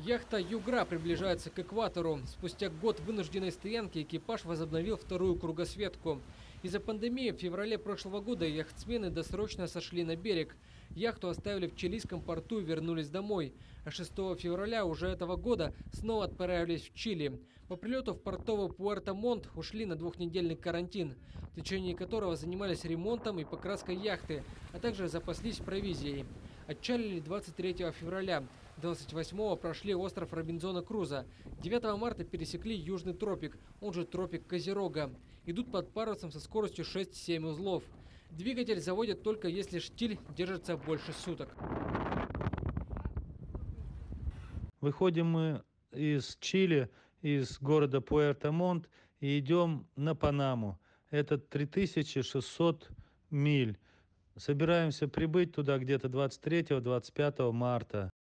Яхта «Югра» приближается к экватору. Спустя год вынужденной стоянки экипаж возобновил вторую кругосветку. Из-за пандемии в феврале прошлого года яхтсмены досрочно сошли на берег. Яхту оставили в чилийском порту и вернулись домой. А 6 февраля уже этого года снова отправились в Чили. По прилету в портовый Пуэрто-Монт ушли на двухнедельный карантин, в течение которого занимались ремонтом и покраской яхты, а также запаслись провизией. Отчалили 23 февраля. 28-го прошли остров Робинзона Круза. 9 марта пересекли Южный тропик, он же тропик Козерога. Идут под парусом со скоростью 6-7 узлов. Двигатель заводят только если штиль держится больше суток. Выходим мы из Чили, из города Пуэрто-Монт и идем на Панаму. Это 3600 миль. Собираемся прибыть туда где-то 23-25 марта.